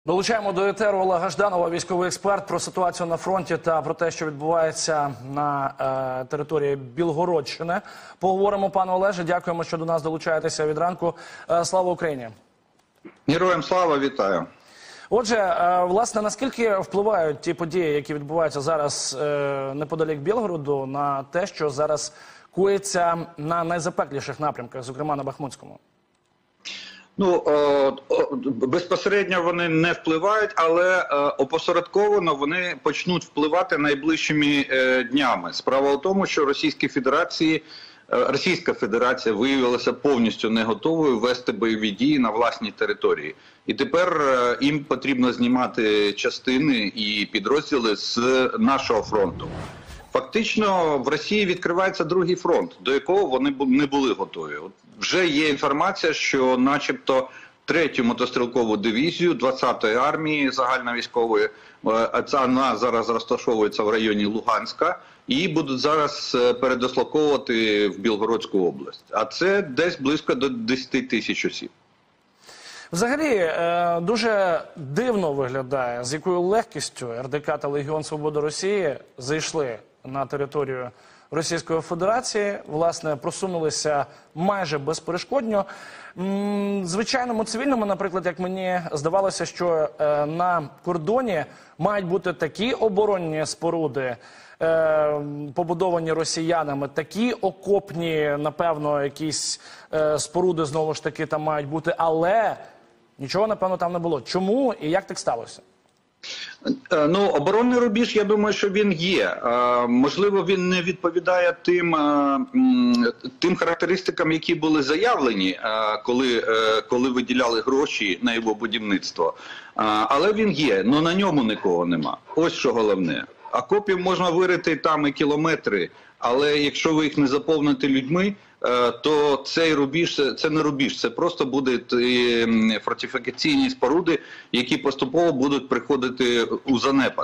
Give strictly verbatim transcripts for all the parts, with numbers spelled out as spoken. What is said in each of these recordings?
Долучаємо до етеру Олега Жданова, військовий експерт, про ситуацію на фронті та про те, що відбувається на е, території Білгородщини. Поговоримо, пане Олеже, дякуємо, що до нас долучаєтеся від ранку. Е, слава Україні! Героям слава, вітаю! Отже, е, власне, наскільки впливають ті події, які відбуваються зараз е, неподалік Білгороду, на те, що зараз коїться на найзапекліших напрямках, зокрема на Бахмутському? Ну, безпосередньо вони не впливають, але опосередковано вони почнуть впливати найближчими днями. Справа в тому, що Російській Федерації, Російська Федерація виявилася повністю не готовою вести бойові дії на власній території. І тепер їм потрібно знімати частини і підрозділи з нашого фронту. Фактично в Росії відкривається другий фронт, до якого вони не були готові. От вже є інформація, що начебто третю мотострілкову дивізію двадцятої армії загальновійськової, вона зараз розташовується в районі Луганська, і будуть зараз передислоковувати в Білгородську область. А це десь близько до десяти тисяч осіб. Взагалі, дуже дивно виглядає, з якою легкістю ер де ка та Легіон Свободи Росії зайшли на територію Російської Федерації, власне, просунулися майже безперешкодно. Звичайному цивільному, наприклад, як мені здавалося, що на кордоні мають бути такі оборонні споруди, побудовані росіянами, такі окопні, напевно, якісь споруди, знову ж таки, там мають бути, але нічого, напевно, там не було. Чому і як так сталося? Ну, оборонний рубіж, я думаю, що він є. Можливо, він не відповідає тим, тим характеристикам, які були заявлені, коли, коли виділяли гроші на його будівництво. Але він є, але на ньому нікого нема. Ось що головне. Окопів можна вирити там і кілометри, але якщо ви їх не заповните людьми, то цей рубіж, це не рубіж, це просто будуть фортифікаційні споруди, які поступово будуть приходити у занепад.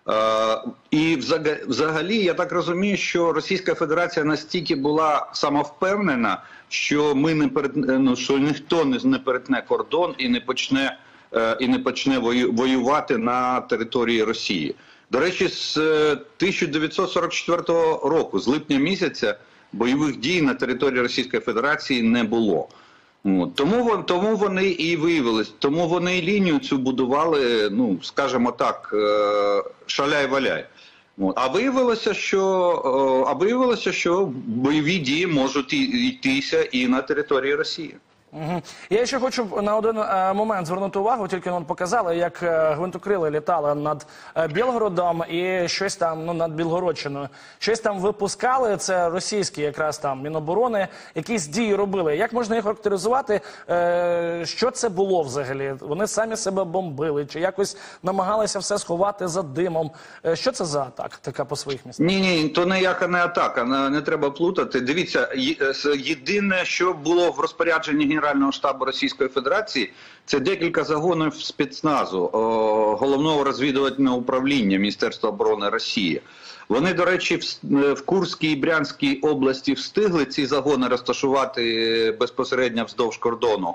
І взагалі, я так розумію, що Російська Федерація настільки була самовпевнена, що, ми не перетне, що ніхто не перетне кордон і не почне, і не почне воювати на території Росії. До речі, з тисяча дев'ятсот сорок четвертого року, з липня місяця, бойових дій на території Російської Федерації не було. Тому, тому вони і виявились, тому вони і лінію цю будували, ну, скажімо так, шаляй-валяй. А виявилося, що, а виявилося, що бойові дії можуть йтися і на території Росії. Угу. Я ще хочу на один е, момент звернути увагу, тільки нам показали, як е, гвинтокрили літали над е, Білгородом і щось там, ну, над Білгородщиною. Щось там випускали, це російські якраз там Міноборони, якісь дії робили. Як можна їх характеризувати? Е, що це було взагалі? Вони самі себе бомбили, чи якось намагалися все сховати за димом? Е, що це за атака така по своїх містах? Ні-ні, то ніяка не атака, не, не треба плутати. Дивіться, єдине, що було в розпорядженні Генерального штабу Російської Федерації, це декілька загонів спецназу, головного розвідувального управління Міністерства оборони Росії. Вони, до речі, в Курській і Брянській області встигли ці загони розташувати безпосередньо вздовж кордону.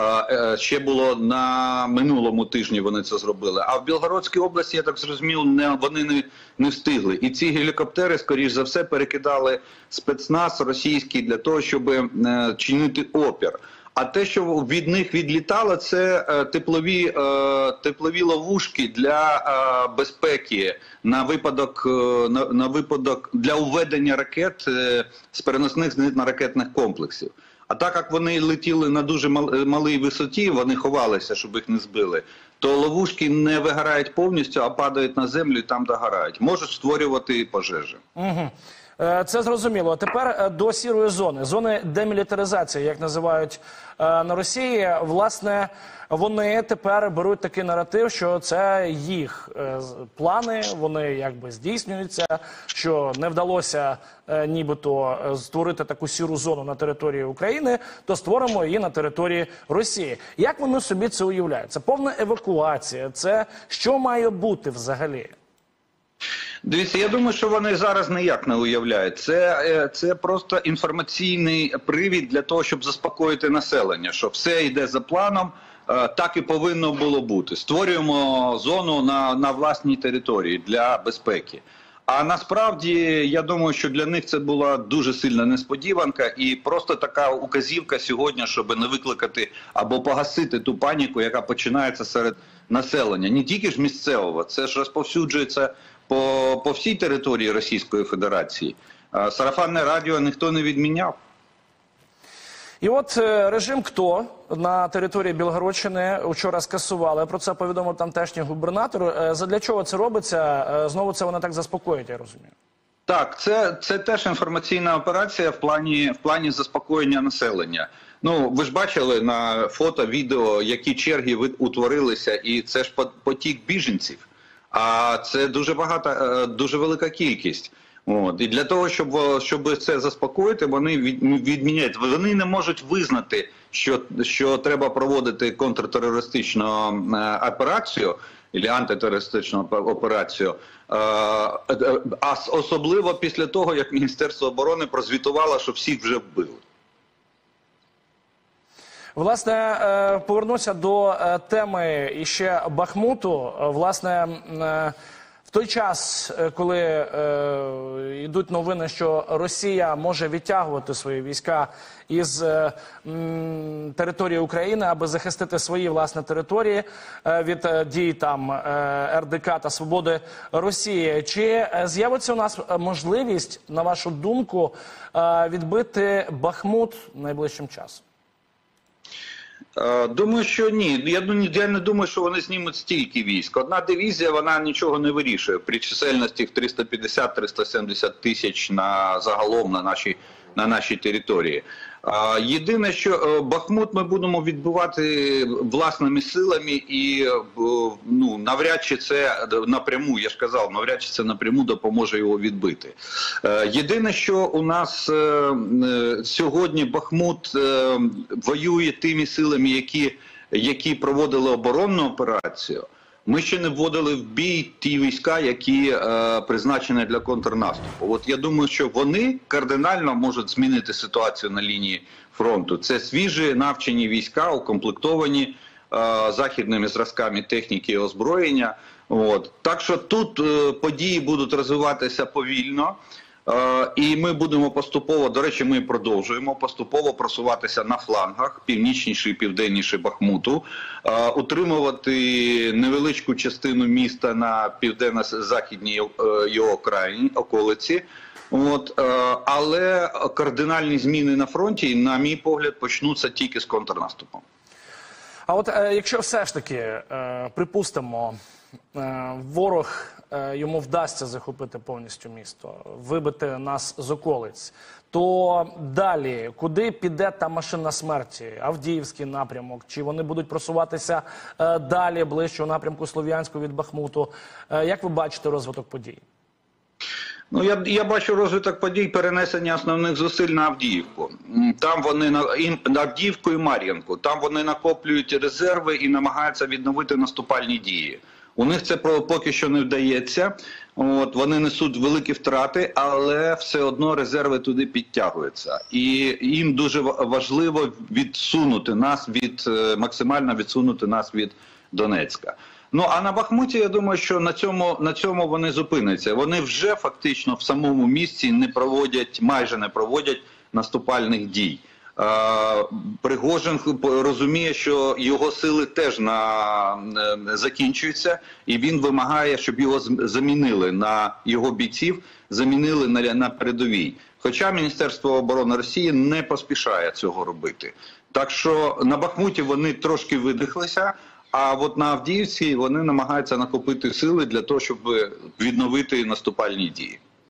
Ще було на минулому тижні вони це зробили. А в Білгородській області, я так зрозумів, не, вони не, не встигли. І ці гелікоптери, скоріш за все, перекидали спецназ російський для того, щоб чинити опір. А те, що від них відлітало, це теплові, теплові ловушки для безпеки на випадок, на, на випадок для уведення ракет з переносних зенітно-ракетних комплексів. А так як вони летіли на дуже малій висоті, вони ховалися, щоб їх не збили, то ловушки не вигорають повністю, а падають на землю і там догорають. Можуть створювати пожежі. Угу. Це зрозуміло. Тепер до сірої зони, зони демілітаризації, як називають на Росії. Власне, вони тепер беруть такий наратив, що це їх плани, вони якби здійснюються, що не вдалося нібито створити таку сіру зону на території України, то створимо її на території Росії. Як вони собі це уявляють? Це повна евакуація? Це що має бути взагалі? Дивіться, я думаю, що вони зараз ніяк не уявляють. Це, це просто інформаційний привід для того, щоб заспокоїти населення, що все йде за планом, так і повинно було бути. Створюємо зону на, на власній території для безпеки. А насправді, я думаю, що для них це була дуже сильна несподіванка і просто така указівка сьогодні, щоб не викликати або погасити ту паніку, яка починається серед населення. Не тільки ж місцевого, це ж розповсюджується по, по всій території Російської Федерації. Сарафанне радіо ніхто не відміняв. І от режим «Хто» на території Білгородщини вчора скасували. Про це повідомив тамтешній губернатор. Задля чого це робиться? Знову це вони так заспокоїть, я розумію. Так, це, це теж інформаційна операція в плані, в плані заспокоєння населення. Ну, ви ж бачили на фото, відео, які черги утворилися, і це ж потік біженців. А це дуже багато, дуже велика кількість. От. І для того, щоб, щоб це заспокоїти, вони відміняють. Вони не можуть визнати, що, що треба проводити контртерористичну операцію, або антитерористичну операцію, а особливо після того, як Міністерство оборони прозвітувало, що всіх вже вбили. Власне, повернуся до теми іще Бахмуту. Власне, в той час, коли е, йдуть новини, що Росія може відтягувати свої війська із е, м, території України, аби захистити свої власні території е, від е, дій там е, ер де ка та Свободи Росії, чи е, з'явиться у нас можливість, на вашу думку, е, відбити Бахмут найближчим часом? Думаю, що ні. Я, я не думаю, що вони знімуть стільки військ. Одна дивізія, вона нічого не вирішує. При чисельності в триста п'ятдесят - триста сімдесят тисяч на загалом на нашій, на нашій території. Єдине, що Бахмут ми будемо відбивати власними силами і ну, навряд чи це напряму, я ж казав, навряд чи це напряму допоможе його відбити. Єдине, що у нас сьогодні Бахмут воює тими силами, які, які проводили оборонну операцію. Ми ще не вводили в бій ті війська, які е, призначені для контрнаступу. От я думаю, що вони кардинально можуть змінити ситуацію на лінії фронту. Це свіжі навчені війська, укомплектовані е, західними зразками техніки і озброєння. От. Так що тут е, події будуть розвиватися повільно. І ми будемо поступово, до речі, ми продовжуємо поступово просуватися на флангах, північніше і південніше Бахмуту, утримувати невеличку частину міста на південно-західній його окраїні, околиці. От, але кардинальні зміни на фронті, на мій погляд, почнуться тільки з контрнаступом. А от якщо все ж таки, припустимо, ворог, йому вдасться захопити повністю місто, вибити нас з околиць, то далі, куди піде та машина смерті? Авдіївський напрямок? Чи вони будуть просуватися далі, ближче у напрямку Слов'янську від Бахмуту? Як ви бачите розвиток подій? Ну, я, я бачу розвиток подій перенесення основних зусиль на Авдіївку. Там вони на, на Авдіївку і Мар'їнку. Там вони накоплюють резерви і намагаються відновити наступальні дії. У них це поки що не вдається. От, вони несуть великі втрати, але все одно резерви туди підтягуються. І їм дуже важливо відсунути нас від, максимально відсунути нас від Донецька. Ну, а на Бахмуті, я думаю, що на цьому, на цьому вони зупиняться. Вони вже фактично в самому місці не проводять, майже не проводять наступальних дій. Пригожин розуміє, що його сили теж на, закінчуються, і він вимагає, щоб його замінили на його бійців, замінили на, на передовій. Хоча Міністерство оборони Росії не поспішає цього робити. Так що на Бахмуті вони трошки видихлися, а от на Авдіївці вони намагаються накопити сили для того, щоб відновити наступальні дії.